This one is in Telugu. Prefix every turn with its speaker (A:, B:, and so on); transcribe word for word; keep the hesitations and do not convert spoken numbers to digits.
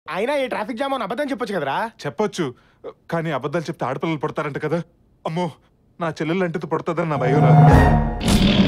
A: అయినా ఈ ట్రాఫిక్ జామ్ అని అబద్ధం చెప్పొచ్చు కదరా.
B: చెప్పొచ్చు, కానీ అబద్ధాలు చెప్తే ఆడపిల్లలు పడతారంట కదా. అమ్మో, నా చెల్లెలు అంటే పడుతుందని నా భయం రా.